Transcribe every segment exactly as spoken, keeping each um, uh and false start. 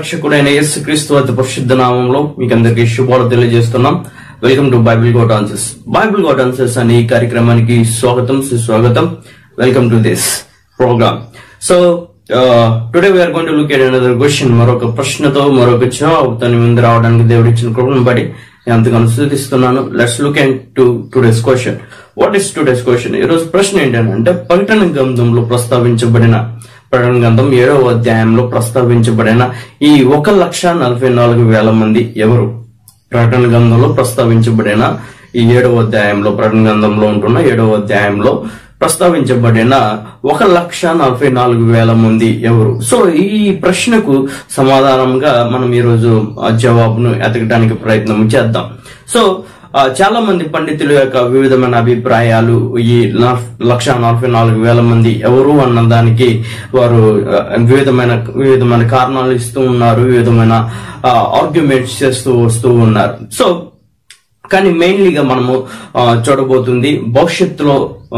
రక్షకుడైన యేసుక్రీస్తు అతి పరిశుద్ధ నామంలో మీకు అందరికీ శుభాలు తెలియజేస్తున్నాం. Welcome to Bible got answers. Bible got answers అనే ఈ కార్యక్రమానికి స్వాగతం సుస్వాగతం. Welcome to this programme. So today we are going to look at another question. మరొక ప్రశ్నతో మరొక జవాబుతో ముందు రావడానికి దేవుడు ఇచ్చిన కృపను బట్టి నేను అంతగానో స్తుతిస్తున్నాను. Let's look at to today's question. What is today's question? ఈ రోజు ప్రశ్న ఏంటంటే, ప్రకటన గ్రంథంలో ప్రస్తావించబడిన ప్రకటన గ్రంథం ఏడవ అధ్యాయంలో ప్రస్తావించబడిన ఈ ఒక లక్ష నలభై నాలుగు వేల మంది ఎవరు? ప్రకటన గ్రంథంలో ప్రస్తావించబడిన ఈ ఏడవ అధ్యాయంలో ప్రకటన గ్రంథంలో ఉంటున్న ఏడవ అధ్యాయంలో ప్రస్తావించబడిన ఒక లక్ష నలభై నాలుగు వేల మంది ఎవరు? సో ఈ ప్రశ్నకు సమాధానంగా మనం ఈ రోజు జవాబును ఎతకడానికి ప్రయత్నం చేద్దాం. సో చాలా మంది పండితుల యొక్క వివిధమైన అభిప్రాయాలు ఈ లక్ష నలభై నాలుగు వేల మంది ఎవరు అన్న దానికి వారు వివిధమైన వివిధమైన కారణాలు ఇస్తూ ఉన్నారు, వివిధమైన ఆర్గ్యుమెంట్స్ చేస్తూ వస్తూ ఉన్నారు. సో కానీ మెయిన్లీగా మనము చూడబోతుంది భవిష్యత్తులో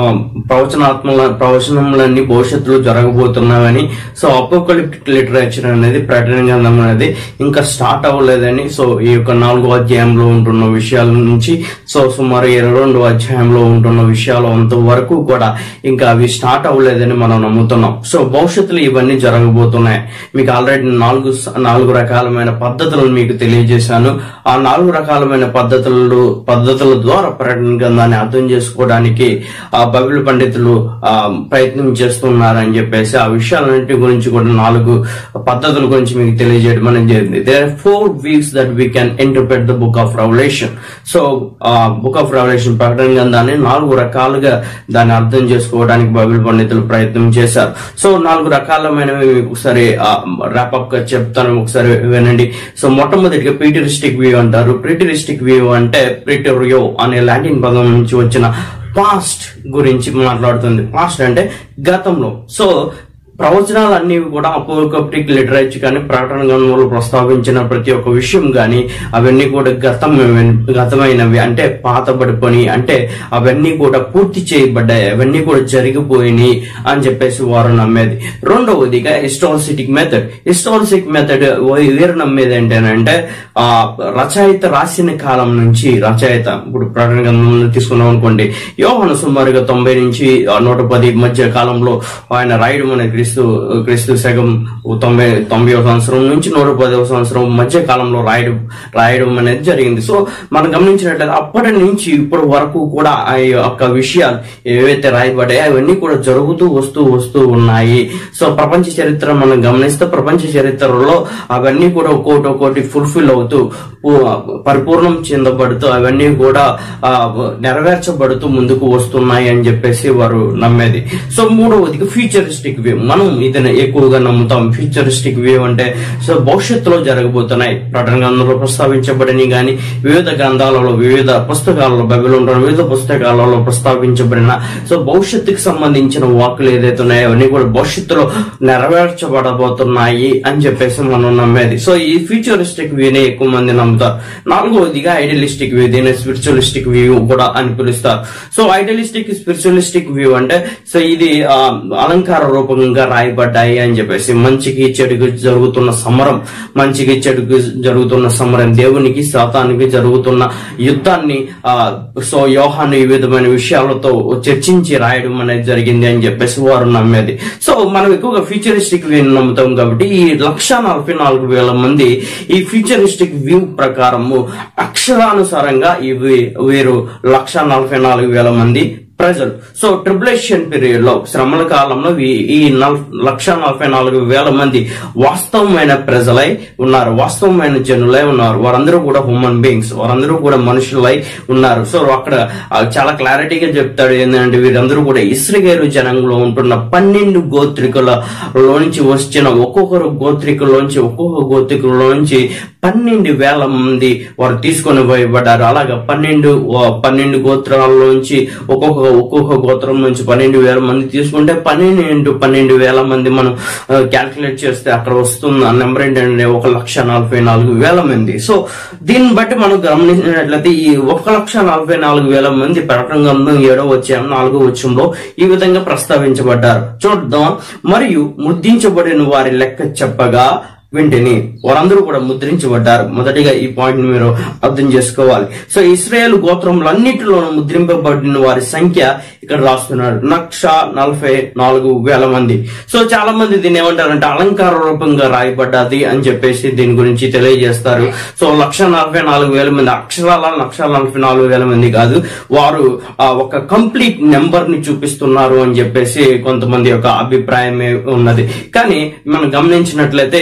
ప్రవచనాత్మల ప్రవచనములన్నీ భవిష్యత్తులో జరగబోతున్నాయని. సో అపోకలిప్టిక్ లిటరేచర్ అనేది ప్రకటన గ్రంథం అనేది ఇంకా స్టార్ట్ అవ్వలేదని, సో ఈ యొక్క నాలుగో అధ్యాయంలో ఉంటున్న విషయాల నుంచి సో సుమారు ఇరవై రెండో అధ్యాయంలో ఉంటున్న విషయాలు అంతవరకు కూడా ఇంకా అవి స్టార్ట్ అవ్వలేదని మనం నమ్ముతున్నాం. సో భవిష్యత్తులో ఇవన్నీ జరగబోతున్నాయి. మీకు ఆల్రెడీ నాలుగు నాలుగు రకాలమైన పద్ధతులను మీకు తెలియజేశాను. ఆ నాలుగు రకాలమైన పద్ధతులు పద్ధతుల ద్వారా ప్రకటన గ్రంథాన్ని అర్థం చేసుకోవడానికి ఆ బైబిల్ పండితులు ఆ ప్రయత్నం చేస్తున్నారని చెప్పేసి ఆ విషయాలన్నింటి గురించి కూడా నాలుగు పద్ధతుల గురించి మీకు తెలియజేయడం అనేది జరిగింది. There are four views that we can interpret the book of Revelation. So ఆ బుక్ ఆఫ్ రెవల్యూషన్ ప్రకటన గ్రంథాన్ని నాలుగు రకాలుగా దాన్ని అర్థం చేసుకోవడానికి బైబిల్ పండితులు ప్రయత్నం చేశారు. సో నాలుగు రకాలమైనవి ఒకసారి ర్యాపప్ గా చెప్తాను, ఒకసారి వినండి. సో మొట్టమొదటిగా ప్రీటరిస్టిక్ వ్యూ అంటారు. ప్రీటరిస్టిక్ వ్యూ అంటే ప్రీటరియో అనే లాటిన్ పదం నుంచి వచ్చిన పాస్ట్ గురించి మాట్లాడుతుంది. పాస్ట్ అంటే గతంలో. సో ప్రవచనాలన్నీ కూడా అపోకలిప్టిక్ లిటరేచర్ కానీ ప్రకటన గ్రంథంలో ప్రస్తావించిన ప్రతి ఒక్క విషయం కానీ అవన్నీ కూడా గతం గతమైనవి అంటే పాతబడిపోయి అంటే అవన్నీ కూడా పూర్తి చేయబడ్డాయి, అవన్నీ కూడా జరిగిపోయినాయి అని చెప్పేసి వారు నమ్మేది. రెండవదిగా హిస్టారిసిటిక్ మెథడ్. హిస్టారిసిక్ మెథడ్ వీరు నమ్మేది ఏంటంటే ఆ రచయిత రాసిన కాలం నుంచి రచయిత ఇప్పుడు ప్రకటన గ్రంథంలో తీసుకున్నాం అనుకోండి, యోహాను సుమారుగా తొంభై నుంచి నూట పది మధ్య కాలంలో ఆయన రాయడం అనేది క్రీస్తు క్రీస్తు శకం తొంభై తొంభై సంవత్సరం నుంచి నూట పదవ సంవత్సరం మధ్య కాలంలో రాయడం రాయడం అనేది జరిగింది. సో మనం గమనించినట్లయితే అప్పటి నుంచి ఇప్పటి వరకు కూడా ఆ యొక్క విషయాలు ఏవైతే రాయబడ్డాయో అవన్నీ కూడా జరుగుతూ వస్తూ వస్తూ ఉన్నాయి. సో ప్రపంచ చరిత్ర మనం గమనిస్తే ప్రపంచ చరిత్రలో అవన్నీ కూడా ఒక్కోటి ఒక్కోటి ఫుల్ఫిల్ అవుతూ పరిపూర్ణం చెందబడుతూ అవన్నీ కూడా నెరవేర్చబడుతూ ముందుకు వస్తున్నాయి అని చెప్పేసి వారు నమ్మేది. సో మూడవదికి ఫ్యూచరిస్టిక్ వ్యూ. మనం ఇది ఎక్కువగా నమ్ముతాం. ఫ్యూచరిస్టిక్ వ్యూ అంటే సో భవిష్యత్తులో జరగబోతున్నాయి. ప్రకటన గ్రంథంలో ప్రస్తావించబడినవి కానీ వివిధ గ్రంథాలలో వివిధ పుస్తకాలలో బైబిల్ ఉన్న వివిధ పుస్తకాలలో ప్రస్తావించబడిన సో భవిష్యత్తుకు సంబంధించిన వాక్కులు ఏదైతే ఉన్నాయో అవన్నీ కూడా భవిష్యత్తులో నెరవేర్చబడబోతున్నాయి అని చెప్పేసి మనం నమ్మేది. సో ఈ ఫ్యూచరిస్టిక్ వ్యూనే ఎక్కువ మంది నమ్ముతారు. నాలుగవదిగా ఐడియలిస్టిక్ వ్యూ, దీని స్పిరిచువలిస్టిక్ వ్యూ కూడా అని పిలుస్తారు. సో ఐడియలిస్టిక్ స్పిరిచువలిస్టిక్ వ్యూ అంటే సో ఇది అలంకార రూపంగా రాయబడ్డాయి అని చెప్పేసి మంచికి చెడుకు జరుగుతున్న సమరం, మంచికి చెడుకు జరుగుతున్న సమరం, దేవునికి సాతానికి జరుగుతున్న యుద్ధాన్ని ఆ సో యోహాను ఈ విధమైన విషయాలతో చర్చించి రాయడం అనేది జరిగింది అని చెప్పేసి వారు నమ్మేది. సో మనం ఎక్కువగా ఫ్యూచరిస్టిక్ వ్యూ నమ్ముతాం కాబట్టి ఈ లక్ష నలభై నాలుగు వేల మంది ఈ ఫ్యూచరిస్టిక్ వ్యూ ప్రకారము అక్షరానుసారంగా ఇవి వీరు లక్ష నలభై నాలుగు వేల మంది ప్రజలు. సో ట్రిబులేషన్ పీరియడ్ లో శ్రమల కాలంలో ఈ లక్ష నలభై నాలుగు వేల మంది వాస్తవమైన ప్రజలై ఉన్నారు, వాస్తవమైన జనులై ఉన్నారు. వారందరూ కూడా హ్యూమన్ బీయింగ్స్, వారందరూ కూడా మనుషులై ఉన్నారు. సో అక్కడ చాలా క్లారిటీగా చెప్తాడు ఏంటంటే వీరందరూ కూడా ఇశ్రాయేలు జనంలో ఉంటున్న పన్నెండు గోత్రికులలోంచి వచ్చిన ఒక్కొక్కరు గోత్రికుల్లోంచి ఒక్కొక్క గోత్రికుల్లోంచి పన్నెండు వేల మంది వారు తీసుకొని పోయబడ్డారు. అలాగా పన్నెండు పన్నెండు గోత్రాల్లోంచి ఒక్కొక్క ఒక్కొక్క గోత్రం నుంచి పన్నెండు వేల మంది తీసుకుంటే పన్నెండు ఇంటూ పన్నెండు వేల మంది మనం క్యాల్కులేట్ చేస్తే అక్కడ వస్తున్న నెంబర్ ఏంటంటే ఒక లక్ష నలభై నాలుగు వేల మంది. సో దీన్ని బట్టి మనం గమనించినట్లయితే ఈ ఒక లక్ష నలభై నాలుగు వేల మంది ప్రకటన గ్రంథం ఏడో వచ్చాము నాలుగో వచ్చంలో ఈ విధంగా ప్రస్తావించబడ్డారు. చూద్దాం. మరియు ముద్రించబడిన వారి లెక్క చెప్పగా వింటిని వారందరూ కూడా ముద్రించబడ్డారు. మొదటిగా ఈ పాయింట్ ని మీరు అర్థం చేసుకోవాలి. సో ఇశ్రాయేలు గోత్రములన్నిటిలోనూ ముద్రింపబడిన వారి సంఖ్య ఇక్కడ రాస్తున్నారు, లక్ష నలభై నాలుగు వేల మంది. సో చాలా మంది దీన్ని ఏమంటారంటే అలంకార రూపంగా రాయబడ్డది అని చెప్పేసి దీని గురించి తెలియజేస్తారు. సో లక్ష నలభై నాలుగు వేల మంది అక్షరాల లక్ష నలభై నాలుగు వేల మంది కాదు, వారు ఒక కంప్లీట్ నెంబర్ ని చూపిస్తున్నారు అని చెప్పేసి కొంతమంది యొక్క అభిప్రాయమే ఉన్నది. కానీ మనం గమనించినట్లయితే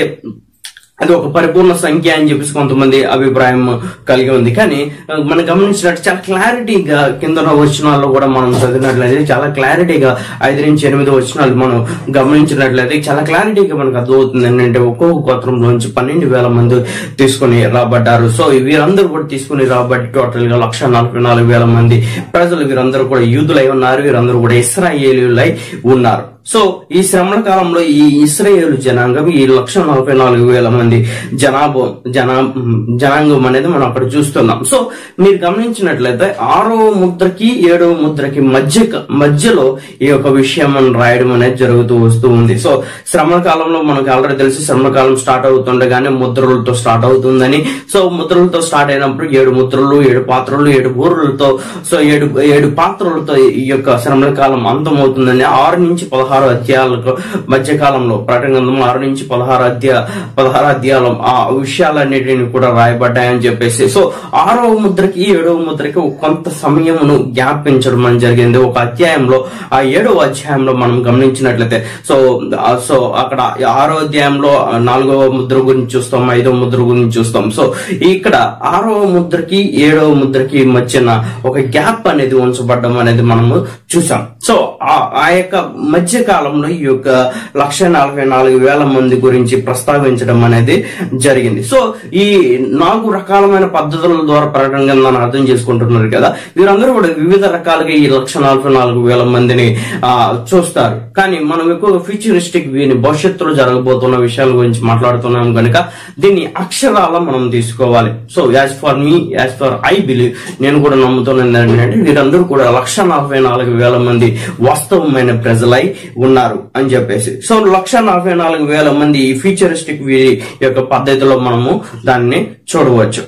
అది ఒక పరిపూర్ణ సంఖ్య అని చెప్పేసి కొంతమంది అభిప్రాయం కలిగి ఉంది. కానీ మనం గమనించినట్టు చాలా క్లారిటీగా కింద వచనాల్లో కూడా మనం చదివినట్లయితే చాలా క్లారిటీగా ఐదు నుంచి ఎనిమిది వచనాలు మనం గమనించినట్లయితే చాలా క్లారిటీగా మనకు అర్థమవుతుంది ఏంటంటే ఒక్కొక్క గోత్రంలోంచి పన్నెండు వేల మంది తీసుకుని రాబడ్డారు. సో వీరందరూ కూడా తీసుకుని రాబట్టి టోటల్ గా లక్ష నలభై నాలుగు వేల మంది ప్రజలు వీరందరూ కూడా యూదులై ఉన్నారు, వీరందరూ కూడా ఇశ్రాయేలీయులై ఉన్నారు. సో ఈ శ్రమల కాలంలో ఈ ఇశ్రాయేలు జనాంగం ఈ లక్ష నలభై నాలుగు వేల మంది జనాభా జనా జనాంగం అనేది మనం అక్కడ చూస్తున్నాం. సో మీరు గమనించినట్లయితే ఆరవ ముద్రకి ఏడవ ముద్రకి మధ్య మధ్యలో ఈ యొక్క విషయం రాయడం అనేది జరుగుతూ వస్తూ ఉంది. సో శ్రమల కాలంలో మనకు ఆల్రెడీ తెలిసి శ్రమల కాలం స్టార్ట్ అవుతుండగానే ముద్రలతో స్టార్ట్ అవుతుందని. సో ముద్రలతో స్టార్ట్ అయినప్పుడు ఏడు ముద్రలు, ఏడు పాత్రలు, ఏడు బూరులతో, సో ఏడు ఏడు పాత్రలతో ఈ యొక్క శ్రమల కాలం అంతమవుతుందని ఆరు నుంచి పదహారు పదహారు అధ్యాయాలకు మధ్య కాలంలో ప్రకటన గ్రంథం ఆరు నుంచి పదహారు అధ్యాయ పదహారు అధ్యాయాలు ఆ విషయాలన్నిటిని కూడా రాయబడ్డాయని చెప్పేసి. సో ఆరవ ముద్రకి ఏడవ ముద్రకి కొంత సమయమును జ్ఞాపించడం అని జరిగింది ఒక అధ్యాయంలో. ఆ ఏడవ అధ్యాయంలో మనం గమనించినట్లయితే సో సో అక్కడ ఆరో అధ్యాయంలో నాలుగవ ముద్ర గురించి చూస్తాం, ఐదవ ముద్ర గురించి చూస్తాం. సో ఇక్కడ ఆరవ ముద్రకి ఏడవ ముద్రకి మధ్యన ఒక గ్యాప్ అనేది ఉంచబడ్డం అనేది మనము చూసాం. సో ఆ యొక్క మధ్య కాలంలో ఈ యొక్క లక్ష నలభై నాలుగు వేల మంది గురించి ప్రస్తావించడం అనేది జరిగింది. సో ఈ నాలుగు రకాలమైన పద్ధతుల ద్వారా ప్రకటన గ్రంథాన్ని అర్థం చేసుకుంటున్నారు కదా, వీరందరూ కూడా వివిధ రకాలుగా ఈ లక్ష నలభై నాలుగు వేల మందిని ఆ చూస్తారు. కానీ మనం ఎక్కువగా ఫ్యూచరిస్టిక్ వీని భవిష్యత్తులో జరగబోతున్న విషయాల గురించి మాట్లాడుతున్నాం కనుక దీన్ని అక్షరాల మనం తీసుకోవాలి. So as for me as for I believe, నేను కూడా నమ్ముతున్నాను ఏంటంటే వీరందరూ కూడా లక్ష నలభై నాలుగు వేల మంది వాస్తవమైన ప్రజలై ఉన్నారు అని చెప్పేసి. సో లక్ష నలభై నాలుగు వేల మంది ఈ ఫ్యూచరిస్టిక్ వీరి యొక్క పద్ధతిలో మనము దాన్ని చూడవచ్చు.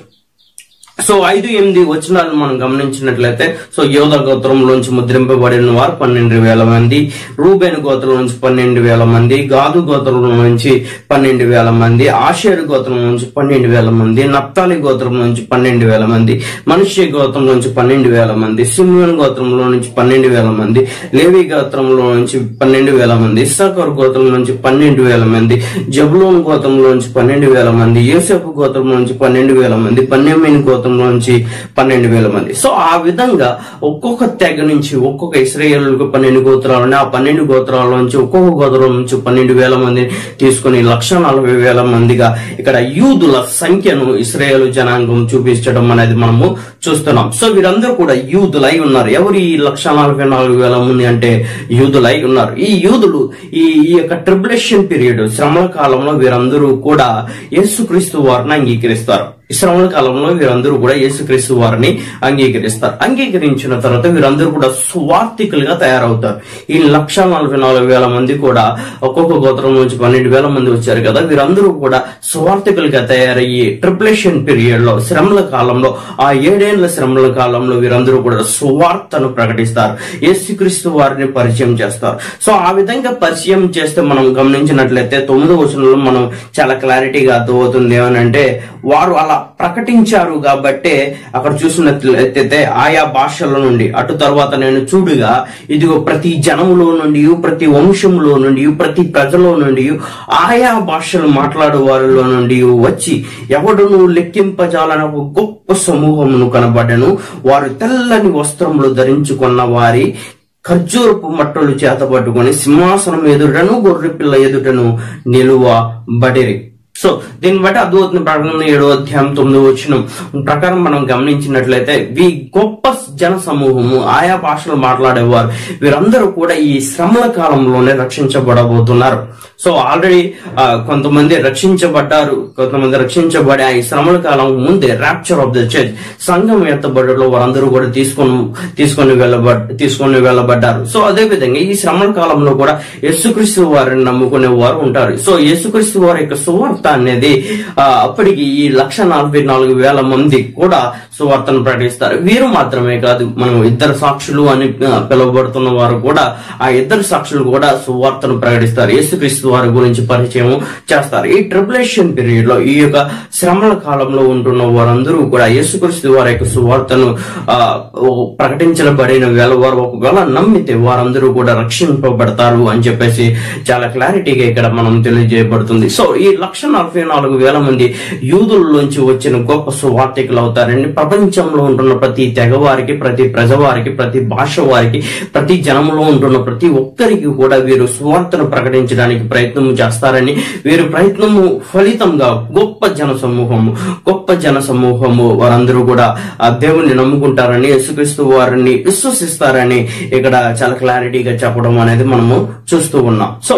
సో ఐదు ఎనిమిది వచనాలను మనం గమనించినట్లయితే సో యోధ గోత్రంలోంచి ముద్రింపబడిన వారు పన్నెండు వేల మంది, రూబేను గోత్రం నుంచి పన్నెండు వేల మంది, గాదు గోత్రం నుంచి పన్నెండు వేల మంది, ఆషేరు గోత్రం నుంచి పన్నెండు వేల మంది, నప్తాలి గోత్రం నుంచి పన్నెండు వేల మంది, మనుష్య గోత్రం నుంచి పన్నెండు వేల మంది, సిమ్యోన్ గోత్రంలో నుంచి పన్నెండు వేల మంది, లేవి గోత్రంలో నుంచి పన్నెండు వేల మంది, ఇస్సాకారు గోత్రం నుంచి పన్నెండు వేల మంది, జబులూన్ గోత్రంలో నుంచి పన్నెండు వేల మంది, యోసేపు గోత్రం నుంచి పన్నెండు వేల మంది, బెన్యామీను గోత్రం నుంచి పన్నెండు వేల మంది. సో ఆ విధంగా ఒక్కొక్క తెగ నుంచి ఒక్కొక్క ఇశ్రాయేలుకు పన్నెండు గోత్రాలని, ఆ పన్నెండు గోత్రాల నుంచి ఒక్కొక్క గోత్రం నుంచి పన్నెండు వేల మందిని తీసుకుని లక్ష నలభై వేల మందిగా ఇక్కడ యూదుల సంఖ్యను ఇశ్రాయేలు జనాంగం చూపించడం అనేది మనము చూస్తున్నాం. సో వీరందరూ కూడా యూదులై ఉన్నారు. ఎవరు ఈ లక్ష నలభై నాలుగు వేల మంది అంటే యూదులై ఉన్నారు. ఈ యూదులు ఈ యొక్క ట్రిబులేషన్ పీరియడ్ శ్రమల కాలంలో వీరందరూ కూడా యేసుక్రీస్తు వారిని అంగీకరిస్తారు. ఈ శ్రమల కాలంలో వీరందరూ కూడా యేసుక్రీస్తు వారిని అంగీకరిస్తారు. అంగీకరించిన తర్వాత వీరందరూ కూడా స్వార్థికులుగా తయారవుతారు. ఈ లక్ష నలభై నాలుగు వేల మంది కూడా ఒక్కొక్క గోత్రం నుంచి పన్నెండు వేల మంది వచ్చారు కదా, వీరందరూ కూడా స్వార్థికులుగా తయారయ్యి ట్రిబులేషన్ పీరియడ్ లో శ్రమల కాలంలో ఆ ఏడేళ్ల శ్రమల కాలంలో వీరందరూ కూడా స్వార్థను ప్రకటిస్తారు, యేసుక్రీస్తు వారిని పరిచయం చేస్తారు. సో ఆ విధంగా పరిచయం చేస్తే మనం గమనించినట్లయితే తొమ్మిదో వచనంలో మనం చాలా క్లారిటీగా అర్థమవుతుంది ఏమనంటే వారు అలా ప్రకటించారు కాబట్టి అక్కడ చూసినట్లయితే ఆయా భాషల నుండి అటు తర్వాత నేను చూడుగా ఇదిగో ప్రతి జనములో నుండి ప్రతి వంశంలో నుండి ప్రతి ప్రజలో నుండి ఆయా భాషలు మాట్లాడు వారిలో నుండి వచ్చి ఎవడును లెక్కింపజాలని ఒక గొప్ప సమూహమును కనబడను. వారు తెల్లని వస్త్రములు ధరించుకున్న వారి ఖర్జూరపు మట్టలు చేత పట్టుకొని సింహాసనం ఎదుటను గొర్రె పిల్ల ఎదుటను నిలువబడిరి. సో దీన్ని బట్టి అద్భుత ప్రకటన ఏడో అధ్యాయం తొమ్మిదో వచనం ప్రకారం మనం గమనించినట్లయితే ఈ గొప్ప జన సమూహము ఆయా భాషలు మాట్లాడేవారు వీరందరూ కూడా ఈ శ్రమల కాలంలోనే రక్షించబడబోతున్నారు. సో ఆల్రెడీ కొంతమంది రక్షించబడ్డారు, కొంతమంది రక్షించబడి ఈ శ్రమల కాలం ముందే ర్యాప్చర్ ఆఫ్ ద చర్చ్ సంఘం ఎత్తబడలో వారందరూ కూడా తీసుకొని తీసుకొని వెళ్ళబడ్ తీసుకొని వెళ్ళబడ్డారు. సో అదే విధంగా ఈ శ్రమల కాలంలో కూడా యేసుక్రీస్తు వారిని నమ్ముకునే వారు ఉంటారు. సో యేసుక్రీస్తు వారి యొక్క సువార్త అనేది అప్పటికి ఈ లక్ష నలభై నాలుగు వేల మంది కూడా సువార్తను ప్రకటిస్తారు. వీరు మాత్రమే కాదు, మనం ఇద్దరు సాక్షులు అని పిలువబడుతున్న వారు కూడా, ఆ ఇద్దరు సాక్షులు కూడా సువార్తను ప్రకటిస్తారు, యేసుక్రీస్తు వారి గురించి పరిచయం చేస్తారు. ఈ ట్రిబులేషన్ పీరియడ్ లో, ఈ యొక్క శ్రమల కాలంలో ఉంటున్న వారందరూ కూడా యేసుక్రీస్తు వారి యొక్క సువార్తను ఆ ప్రకటించబడిన వేళ వారు ఒకవేళ నమ్మితే వారందరూ కూడా రక్షింపబడతారు అని చెప్పేసి చాలా క్లారిటీగా ఇక్కడ మనం తెలియజేయబడుతుంది. సో ఈ లక్ష నలభై నాలుగు వేల మంది యూదుల్లోంచి వచ్చిన గొప్ప సువార్తికులు అవుతారండి. ప్రపంచంలో ఉంటున్న ప్రతి తెగవారికి, ప్రతి ప్రజవారికి, ప్రతి భాష వారికి, ప్రతి జనంలో ఉంటున్న ప్రతి ఒక్కరికి కూడా వీరు సువార్తను ప్రకటించడానికి ప్రయత్నం చేస్తారని, వీరి ప్రయత్నము ఫలితంగా గొప్ప జన సమూహము గొప్ప జన సమూహము వారందరూ కూడా ఆ దేవుణ్ణి నమ్ముకుంటారని, యేసుక్రీస్తు వారిని విశ్వసిస్తారని ఇక్కడ చాలా క్లారిటీగా చెప్పడం అనేది మనము చూస్తూ ఉన్నాం. సో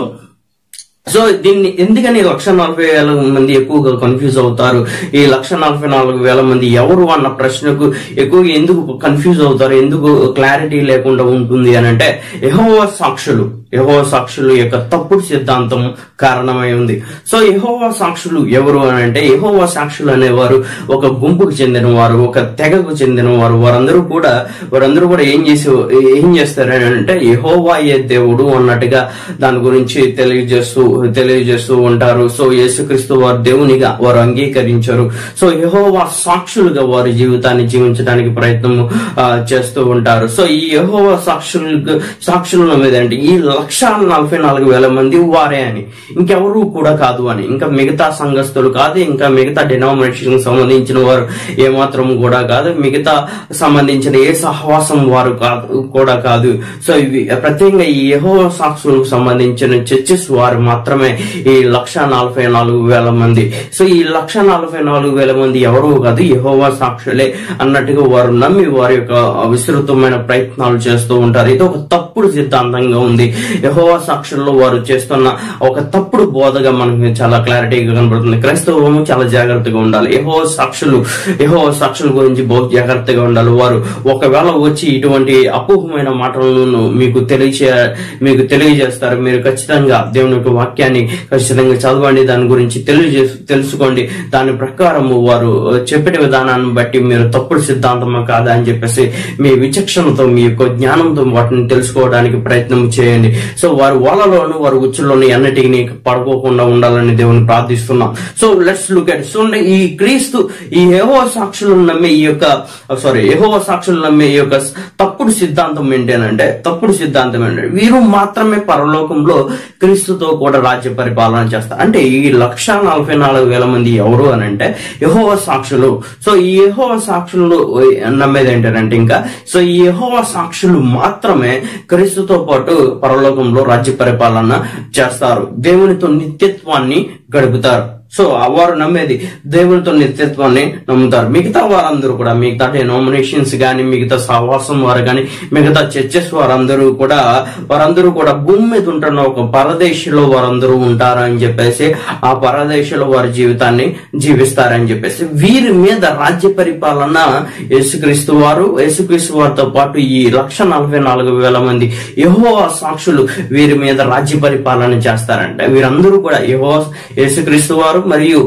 సో దీన్ని ఎందుకని లక్ష నలభై వేల మంది ఎక్కువగా కన్ఫ్యూజ్ అవుతారు, ఈ లక్ష నలభై నాలుగు వేల మంది ఎవరు అన్న ప్రశ్నకు ఎక్కువగా ఎందుకు కన్ఫ్యూజ్ అవుతారు, ఎందుకు క్లారిటీ లేకుండా ఉంటుంది అని అంటే, యెహోవా సాక్షులు యెహోవా సాక్షులు యొక్క తప్పుడు సిద్ధాంతం కారణమై ఉంది. సో యెహోవా సాక్షులు ఎవరు అని అంటే, యెహోవా సాక్షులు అనేవారు ఒక గుంపుకు చెందిన వారు, ఒక తెగకు చెందిన వారు. వారందరూ కూడా వారందరూ కూడా ఏం చేసి ఏం చేస్తారని అంటే, యెహోవాయే దేవుడు అన్నట్టుగా దాని గురించి తెలియజేస్తూ తెలియజేస్తూ ఉంటారు. సో యేసుక్రీస్తు వారు దేవునిగా వారు అంగీకరించారు. సో యెహోవా సాక్షులుగా వారి జీవితాన్ని జీవించడానికి ప్రయత్నం చేస్తూ ఉంటారు. సో ఈ యెహోవా సాక్షులు సాక్షుల మీద అంటే ఈ లక్ష నలభై నాలుగు వేల మంది వారే అని, ఇంకెవరు కూడా కాదు అని, ఇంకా మిగతా సంఘస్థులు కాదు, ఇంకా మిగతా డినామినేషన్ సంబంధించిన వారు ఏమాత్రం కూడా కాదు, మిగతా సంబంధించిన ఏ సహవాసం వారు కాదు కూడా కాదు. సో ఇవి ప్రత్యేకంగా ఈ యెహోవా సాక్షులకు సంబంధించిన చర్చెస్ వారు మాత్రమే ఈ లక్ష నలభై నాలుగు వేల మంది. సో ఈ లక్ష నలభై నాలుగు వేల మంది ఎవరు కాదు, యెహోవా సాక్షులే అన్నట్టుగా వారు నమ్మి వారి యొక్క విస్తృతమైన ప్రయత్నాలు చేస్తూ ఉంటారు. ఇది ఒక తప్పుడు సిద్ధాంతంగా ఉంది. యెహోవా సాక్షుల్లో వారు చేస్తున్న ఒక తప్పుడు బోధగా మనకి చాలా క్లారిటీగా కనబడుతుంది. క్రైస్తవము చాలా జాగ్రత్తగా ఉండాలి. యెహోవా సాక్షులు యెహోవా సాక్షుల గురించి బహు జాగ్రత్తగా ఉండాలి. వారు ఒకవేళ వచ్చి ఇటువంటి అపోహమైన మాటలను మీకు తెలియచే మీకు తెలియజేస్తారు. మీరు ఖచ్చితంగా దేవుని యొక్క వాక్యాన్ని ఖచ్చితంగా చదవండి, దాని గురించి తెలియజే తెలుసుకోండి. దాని ప్రకారము వారు చెప్పిన విధానాన్ని బట్టి మీరు తప్పుడు సిద్ధాంతమా కాదా అని చెప్పేసి మీ విచక్షణతో, మీ యొక్క జ్ఞానంతో వాటిని తెలుసుకోవడానికి ప్రయత్నం చేయండి. సో వారు వాళ్ళలోను వారు ఉచ్చుల్లోని అన్నిటిని పడుకోకుండా ఉండాలని దేవుని ప్రార్థిస్తున్నాం. So let's look at. So ఈ క్రీస్తు ఈ యెహోవా సాక్షులను నమ్మే ఈ యొక్క సారీ యెహోవా సాక్షులను నమ్మే ఈ యొక్క తప్పుడు సిద్ధాంతం ఏంటంటే తప్పుడు సిద్ధాంతం ఏంటంటే వీరు మాత్రమే పరలోకంలో క్రీస్తుతో కూడా రాజ్య పరిపాలన చేస్తారు. అంటే ఈ లక్ష నలభై నాలుగు వేల మంది ఎవరు అని అంటే యెహోవా సాక్షులు. సో ఈ యెహోవా సాక్షులు నమ్మేది ఏంటంటే ఇంకా సో ఈ యెహోవా సాక్షులు మాత్రమే క్రీస్తుతో పాటు పరలోకంలో రాజ్య పరిపాలన చేస్తారు, దేవునితో నిత్యత్వాన్ని గడుపుతారు. సో వారు నమ్మేది దేవునితో నిత్యత్వాన్ని నమ్ముతారు. మిగతా వారందరూ కూడా, మిగతా డెనామినేషన్స్ గాని, మిగతా సహవాసం వారు గాని, మిగతా చర్చెస్ వారందరూ కూడా వారందరూ కూడా భూమి మీద ఉంటున్న ఒక పరదేశంలో వారందరూ ఉంటారు అని చెప్పేసి, ఆ పరదేశంలో వారి జీవితాన్ని జీవిస్తారని చెప్పేసి, వీరి మీద రాజ్య పరిపాలన యేసుక్రీస్తు వారు యేసుక్రీస్తు వారితో పాటు ఈ లక్ష నలభై నాలుగు వేల మంది యెహోవా సాక్షులు వీరి మీద రాజ్య పరిపాలన చేస్తారంటే, వీరందరూ కూడా యెహోవా యేసుక్రీస్తు వారు మరియు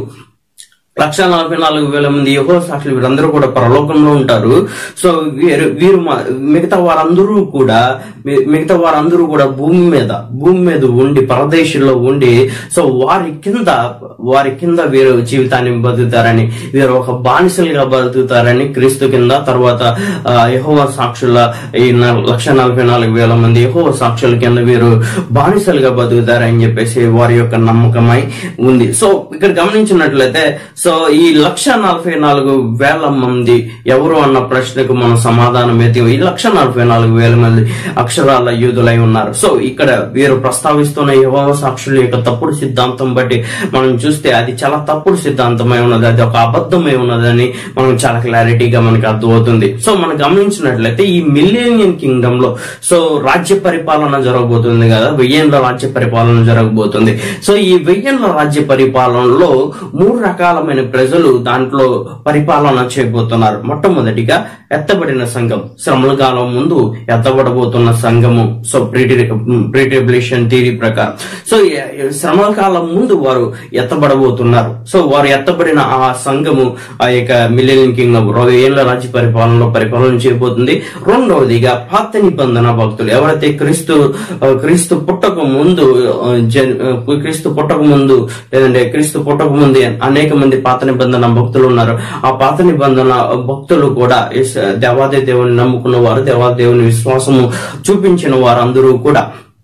లక్ష నలభై నాలుగు వేల మంది యెహోవా సాక్షులు వీరందరూ కూడా పరలోకంలో ఉంటారు. సో వీరు వీరు మిగతా వారందరూ కూడా మిగతా వారందరూ కూడా భూమి మీద భూమి మీద ఉండి పరదేశంలో ఉండి సో వారి కింద వారి కింద వీరు జీవితాన్ని బతుకుతారని, వీరు ఒక బానిసలుగా బతుకుతారని క్రీస్తు కింద. తర్వాత యెహోవా సాక్షుల ఈ లక్ష నలభై నాలుగు వేల మంది యెహోవా సాక్షుల కింద వీరు బానిసలుగా బతుకుతారని చెప్పేసి వారి యొక్క నమ్మకమై ఉంది. సో ఇక్కడ గమనించినట్లయితే సో ఈ లక్ష నలభై నాలుగు వేల మంది ఎవరు అన్న ప్రశ్నకు మన సమాధానం అయితే ఈ లక్ష నలభై నాలుగు వేల మంది అక్షరాల యూదులై ఉన్నారు. సో ఇక్కడ వీరు ప్రస్తావిస్తున్న యెహోవా సాక్షుల యొక్క తప్పుడు సిద్ధాంతం బట్టి మనం చూస్తే అది చాలా తప్పుడు సిద్ధాంతమై ఉన్నది, అది ఒక అబద్ధమై ఉన్నదని మనం చాలా క్లారిటీగా మనకి అర్థమవుతుంది. సో మనం గమనించినట్లయితే ఈ మిలేనియం కింగ్డమ్ లో సో రాజ్య పరిపాలన జరగబోతుంది కదా, వెయ్యేండ్ల రాజ్య పరిపాలన జరగబోతుంది. సో ఈ వెయ్యేండ్ల రాజ్య పరిపాలనలో మూడు రకాల అనేకమైన ప్రజలు దాంట్లో పరిపాలన చేయబోతున్నారు. మొట్టమొదటిగా ఎత్తబడిన సంఘం, శ్రమల కాలం ముందు ఎత్తబడబోతున్న సంఘము. సో ప్రీటి ప్రీట్రిబ్యులేషన్ థియరీ ప్రకారం సో శ్రమల కాలం ముందు వారు ఎత్తబడబోతున్నారు. సో వారు ఎత్తబడిన ఆ సంఘము ఆ యొక్క మిలియన్ కింగ్డమ్ ఏళ్ల రాజ్య పరిపాలనలో పరిపాలన చేయబోతుంది. రెండవదిగా పాత నిబంధన భక్తులు ఎవరైతే క్రీస్తు క్రీస్తు పుట్టక ముందు క్రీస్తు పుట్టక ముందు లేదంటే క్రీస్తు పుట్టక ముందు అనేక మంది పాత నిబంధన భక్తులు ఉన్నారు. ఆ పాత నిబంధన భక్తులు కూడా దేవాది దేవుని నమ్ముకున్న వారు, దేవాది దేవుని విశ్వాసము చూపించిన వారందరూ కూడా,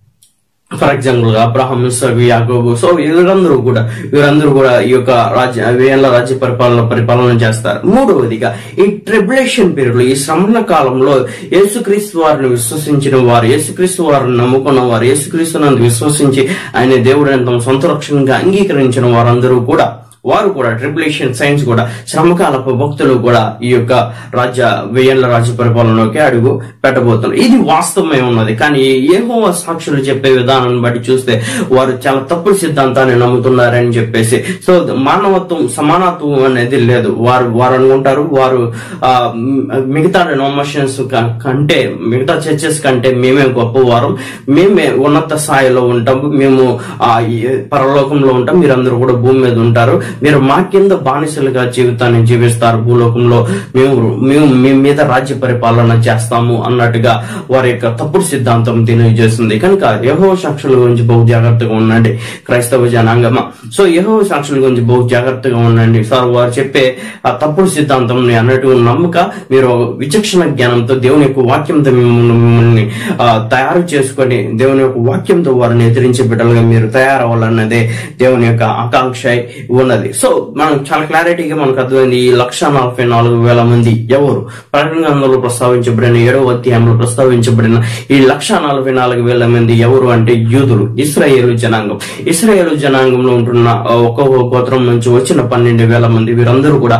ఫర్ ఎగ్జాంపుల్ గా అబ్రహాం, ఇస్సాకు, యాకోబు, సో వీరందరూ కూడా వీరందరూ కూడా ఈ యొక్క రాజ్య వేల రాజ్య పరిపాలన పరిపాలన చేస్తారు. మూడవదిగా ఈ ట్రిబులేషన్ పీరియడ్ లో, ఈ శ్రమల కాలంలో యేసుక్రీస్తు వారిని విశ్వసించిన వారు, యేసుక్రీస్తు వారిని నమ్ముకున్న వారు, యేసుక్రీస్తునందు విశ్వసించి ఆయన దేవుడిని తమ సొంత రక్షణగా అంగీకరించిన వారందరూ కూడా వారు కూడా ట్రిబులేషన్ సైన్స్ కూడా శ్రమకాలపు భక్తులు కూడా ఈ యొక్క రాజ్య వేయేళ్ల రాజ్య పరిపాలనలోకి అడుగు పెట్టబోతున్నారు. ఇది వాస్తవమే ఉన్నది. కానీ యెహోవా సాక్షులు చెప్పే విధానాన్ని బట్టి చూస్తే వారు చాలా తప్పుడు సిద్ధాంతాన్ని నమ్ముతున్నారని చెప్పేసి, సో మానవత్వం సమానత్వం అనేది లేదు. వారు వారు అనుకుంటారు వారు ఆ మిగతా డినామినేషన్స్ కంటే, మిగతా చర్చెస్ కంటే మేమే గొప్పవారం, మేమే ఉన్నత స్థాయిలో ఉంటాం, మేము ఆ పరలోకంలో ఉంటాం, మీరందరూ కూడా భూమి మీద ఉంటారు, మీరు మా కింద బానిసలుగా జీవితాన్ని జీవిస్తారు, భూలోకంలో మేము మేము మీ మీద రాజ్య పరిపాలన చేస్తాము అన్నట్టుగా వారి యొక్క తప్పుడు సిద్ధాంతం తెలియజేస్తుంది. కనుక యెహోవా సాక్షుల గురించి బహు జాగ్రత్తగా ఉండండి క్రైస్తవ జనాంగమా. సో యెహోవా సాక్షుల గురించి బహు జాగ్రత్తగా ఉండండి. సార్ వారు చెప్పే ఆ తప్పుడు సిద్ధాంతం అన్నట్టు నమ్మక మీరు విచక్షణ జ్ఞానంతో దేవుని యొక్క వాక్యంతో మిమ్మల్ని తయారు చేసుకొని దేవుని యొక్క వాక్యంతో వారిని ఎదిరించే బిడ్డలుగా మీరు తయారవ్వాలన్నదే దేవుని యొక్క ఆకాంక్ష ఉన్నది. సో మనం చాలా క్లారిటీగా మనకు అర్థమైంది. ఈ లక్ష నలభై నాలుగు వేల మంది ఎవరు? ప్రకటన గ్రంథంలో ప్రస్తావించబడిన ఏడవ అధ్యాయంలో ప్రస్తావించబడిన ఈ లక్ష నలభై నాలుగు వేల మంది ఎవరు అంటే యూదులు, ఇశ్రాయేలు జనాంగం. ఇశ్రాయేలు జనాంగంలో ఉంటున్న ఒక్కొక్క గోత్రం నుంచి వచ్చిన పన్నెండు వేల మంది వీరందరూ కూడా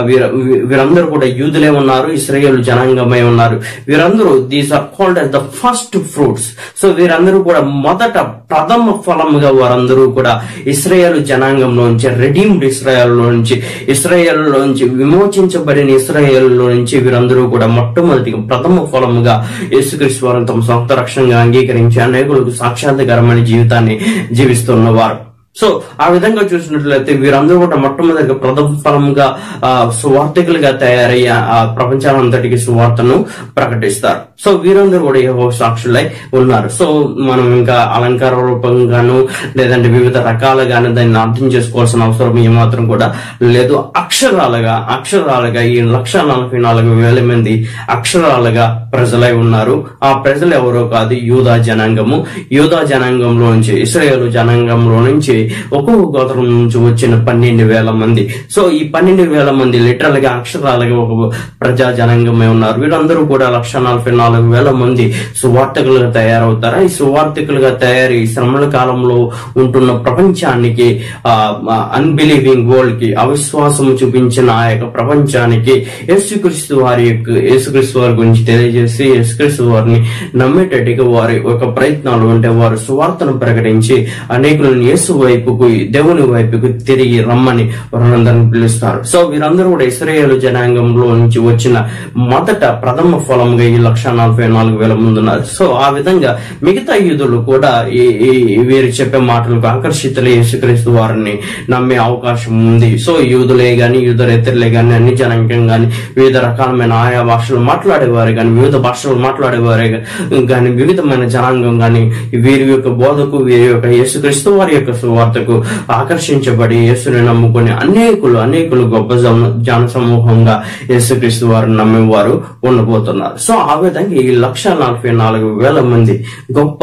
వీరందరూ కూడా యూదులే ఉన్నారు, ఇశ్రాయేలు జనాంగమై ఉన్నారు. వీరందరూ these are called as the first fruits. So వీరందరూ కూడా మొదట ప్రథమ ఫలముగా వారందరూ కూడా ఇశ్రాయేలు జనాంగంలోంచి, రెడీమ్డ్ ఇశ్రాయేల్లో నుంచి, ఇశ్రాయేల్లో నుంచి విమోచించబడిన ఇశ్రాయేల్లో నుంచి వీరందరూ కూడా మొట్టమొదటిగా ప్రథమ ఫలముగా యేసుక్రీస్తు వారిని తమ సొంత రక్షణగా అంగీకరించి అనేకులకు సాక్షాత్కారమైన జీవితాన్ని జీవిస్తున్నవారు. సో ఆ విధంగా చూసినట్లయితే వీరందరూ కూడా మొట్టమొదటిగా ప్రథమ ఫలముగా ఆ సువార్థికులుగా తయారయ్యి ఆ ప్రపంచానంతటికి సువార్తను ప్రకటిస్తారు. సో వీరందరూ కూడా యెహోవా సాక్షులై ఉన్నారు. సో మనం ఇంకా అలంకార రూపంగాను లేదంటే వివిధ రకాలుగాను దాన్ని అర్థం చేసుకోవాల్సిన అవసరం ఏమాత్రం కూడా లేదు. అక్షరాలుగా అక్షరాలుగా ఈ లక్ష నలభై నాలుగు వేల మంది అక్షరాలుగా ప్రజలై ఉన్నారు. ఆ ప్రజలు ఎవరో కాదు, యూదా జనాంగము. యూదా జనాంగంలో నుంచి, ఇశ్రాయేలు జనాంగంలో నుంచి ఒక్కొక్క గోత్రం నుంచి వచ్చిన పన్నెండు వేల మంది. సో ఈ పన్నెండు వేల మంది లిటరల్ గా అక్షరాలుగా ఒక ప్రజా జనాంగమే ఉన్నారు. వీరందరూ కూడా లక్ష నలభై నాలుగు వేల మంది సువార్థికులుగా తయారవుతారా? ఈ సువార్థికులుగా తయారీ శ్రమల కాలంలో ఉంటున్న ప్రపంచానికి, ఆ అన్బిలీవింగ్ వరల్డ్ కి, అవిశ్వాసం చూపించిన ఆ యొక్క ప్రపంచానికి యేసుక్రీస్తు వారి యొక్క యేసుక్రీస్తు వారి గురించి తెలియజేసి యేసుక్రీస్తు వారిని నమ్మేటట్టుగా వారి ఒక ప్రయత్నాలు ఉంటే వారు సువార్తను ప్రకటించి అనేకులను యేసు వైపుకు, దేవుని వైపుకు తిరిగి రమ్మని వారందరిని పిలుస్తారు. సో వీరందరూ కూడా ఇశ్రాయేలు జనాంగంలో నుంచి వచ్చిన మొదట ప్రథమ ఫలంగా ఈ లక్ష నలభై నాలుగు వేల మంది ఉన్నారు. సో ఆ విధంగా మిగతా యూదులు కూడా ఈ వీరు చెప్పే మాటలకు ఆకర్షితులై యేసుక్రీస్తు వారిని నమ్మే అవకాశం ఉంది. సో యూదులే గాని, యూదరేతరులే గాని, అన్ని జనాంగం గాని, వివిధ రకాలమైన ఆయా భాషలు మాట్లాడేవారు గాని, వివిధ భాషలు మాట్లాడేవారే గాని, వివిధమైన జనాంగం గాని వీరి యొక్క బోధకు, వీరి యొక్క యేసుక్రీస్తు వారి యొక్క సువార్తకు ఆకర్షించబడి యేసుని నమ్ముకుని అనేకులు అనేకులు గొప్ప జన సమూహంగా యేసుక్రీస్తు వారిని నమ్మేవారు ఉండబోతున్నారు. సో ఆ విధంగా ఈ లక్ష నలభై నాలుగు వేల మంది గొప్ప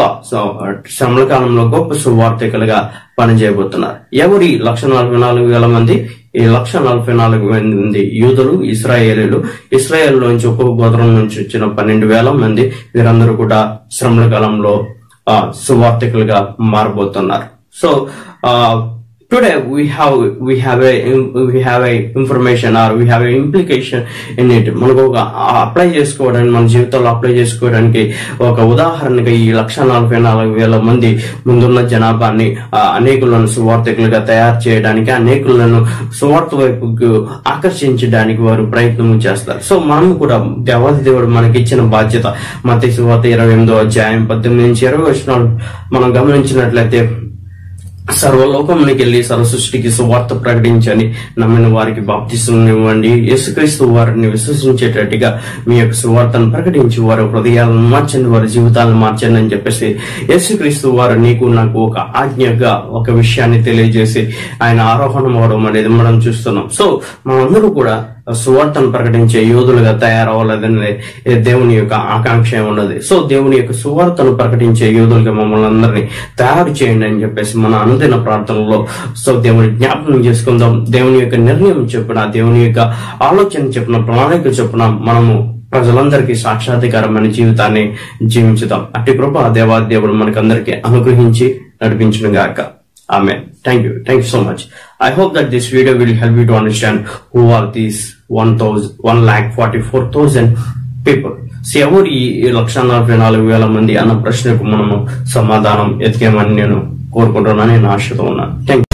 శ్రమల కాలంలో గొప్ప సువార్తికులుగా పనిచేయబోతున్నారు. ఎవరి లక్ష నలభై నాలుగు వేల మంది? ఈ లక్ష నలభై నాలుగు మంది యూదులు, ఇశ్రాయేలీలు. ఇశ్రాయేల్ నుంచి ఒక్కొక్క గోత్రం నుంచి వచ్చిన పన్నెండు వేల మంది వీరందరూ కూడా శ్రమల కాలంలో ఆ సువార్తికులుగా మారబోతున్నారు. సో ఆ today we have we have a we have a information or we have a implication in it. మనకు ఒక అప్లై చేసుకోవడానికి, మన జీవితంలో అప్లై చేసుకోవడానికి ఒక ఉదాహరణగా ఈ లక్ష నలభై నాలుగు వేల మంది ముందున్న జనాభాని అనేకులను సువార్థకులుగా తయారు చేయడానికి, అనేకులను సువార్త వైపుకు ఆకర్షించడానికి వారు ప్రయత్నం చేస్తారు. సో మనం కూడా దేవాది దేవుడు మనకి ఇచ్చిన బాధ్యత. మత్తయి సువార్త ఇరవై ఎనిమిదో అధ్యాయం పద్దెనిమిది నుంచి ఇరవై వచనాలు మనం గమనించినట్లయితే, సర్వలోకమునికి వెళ్లి సర్వ సృష్టికి సువార్త ప్రకటించని, నమ్మిన వారికి బాప్తిసం ఇవ్వండి, యేసుక్రీస్తు వారిని విశ్వసించేటట్టుగా మీ యొక్క సువార్తను ప్రకటించి వారి హృదయాలను మార్చండి, వారి జీవితాలను మార్చండి అని చెప్పేసి యేసుక్రీస్తు వారు నీకు నాకు ఒక ఆజ్ఞగా ఒక విషయాన్ని తెలియజేసి ఆయన ఆరోహణం అవడం అనేది మనం చూస్తున్నాం. సో మనందరూ కూడా సువార్తను ప్రకటించే యోధులుగా తయారవ్వాలనేది దేవుని యొక్క ఆకాంక్ష ఉన్నది. సో దేవుని యొక్క సువార్తను ప్రకటించే యోధులుగా మమ్మల్ని అందరినీ తయారు చేయండి అని చెప్పేసి మన అనుదిన ప్రార్థనలో సో దేవుని జ్ఞాపకం చేసుకుందాం. దేవుని యొక్క నిర్ణయం చెప్పిన, దేవుని యొక్క ఆలోచన చెప్పిన, ప్రణాళిక చెప్పిన మనము ప్రజలందరికీ సాక్షాత్కారమైన జీవితాన్ని జీవించుదాం. అట్టి కృప దేవాది దేవుడు మనకందరికీ అనుగ్రహించి నడిపించును గాక. Amen. Thank you. Thank you so much. I hope that this video will help you to understand who are these one thousand, one lakh forty-four thousand people. ఎవరు ఈ లక్ష నలభై నాలుగు వేల మంది అన్న ప్రశ్నకు మనము సమాధానం ఎతికేమని నేను కోరుకుంటున్నాను. నేను ఆశతో ఉన్నాను. థ్యాంక్